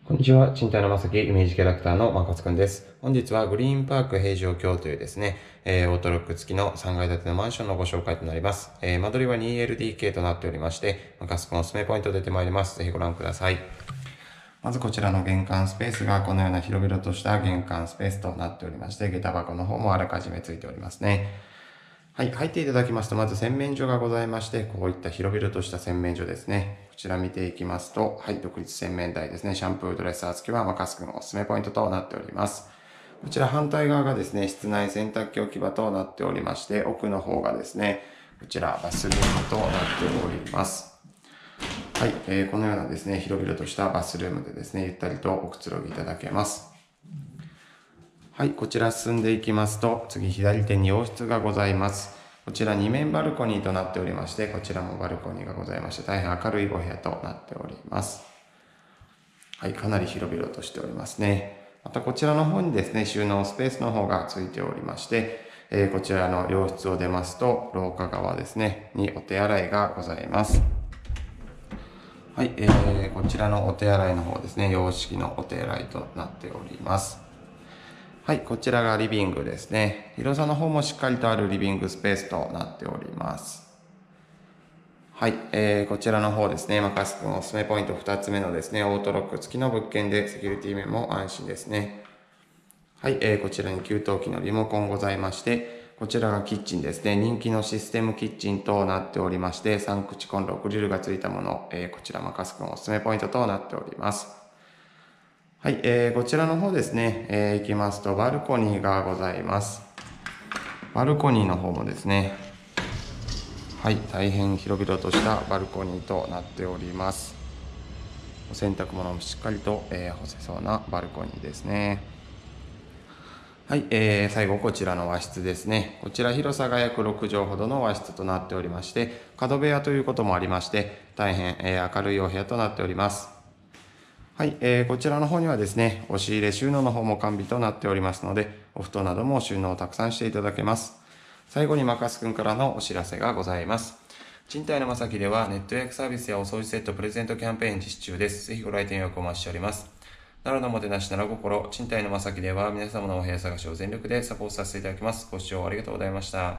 こんにちは。賃貸のまさきイメージキャラクターのまかつくんです。本日はグリーンパーク平城京というですね、オートロック付きの3階建てのマンションのご紹介となります。間取りは 2LDK となっておりまして、まかつくんおすすめポイント出てまいります。ぜひご覧ください。まずこちらの玄関スペースがこのような広々とした玄関スペースとなっておりまして、下駄箱の方もあらかじめついておりますね。はい、入っていただきますと、まず洗面所がございまして、こういった広々とした洗面所ですね。こちら見ていきますと、はい、独立洗面台ですね。シャンプー、ドレッサー付きはマカスくんおすすめポイントとなっております。こちら反対側がですね、室内洗濯機置き場となっておりまして、奥の方がですね、こちらバスルームとなっております。はい、このようなですね、広々としたバスルームでですね、ゆったりとおくつろぎいただけます。はい、こちら進んでいきますと、次左手に洋室がございます。こちら2面バルコニーとなっておりまして、こちらもバルコニーがございまして、大変明るいお部屋となっております。はい、かなり広々としておりますね。またこちらの方にですね、収納スペースの方がついておりまして、こちらの洋室を出ますと、廊下側ですね、にお手洗いがございます。はい、こちらのお手洗いの方ですね、洋式のお手洗いとなっております。はい、こちらがリビングですね。広さの方もしっかりとあるリビングスペースとなっております。はい、こちらの方ですね、マカス君おすすめポイント2つ目のですね、オートロック付きの物件でセキュリティ面も安心ですね。はい、こちらに給湯器のリモコンございまして、こちらがキッチンですね。人気のシステムキッチンとなっておりまして、3口コンロ、グリルがついたもの、こちらマカス君おすすめポイントとなっております。はい、こちらの方ですね、行きますとバルコニーがございます。バルコニーの方もですね、はい、大変広々としたバルコニーとなっております。お洗濯物もしっかりと、干せそうなバルコニーですね。はい、最後こちらの和室ですね。こちら広さが約6畳ほどの和室となっておりまして、角部屋ということもありまして、大変、明るいお部屋となっております。はい、こちらの方にはですね、押し入れ収納の方も完備となっておりますので、お布団なども収納をたくさんしていただけます。最後にマカスくんからのお知らせがございます。賃貸のまさきではネット予約サービスやお掃除セットプレゼントキャンペーン実施中です。ぜひご来店予約お待ちしております。奈良のもてなし奈良心、賃貸のまさきでは皆様のお部屋探しを全力でサポートさせていただきます。ご視聴ありがとうございました。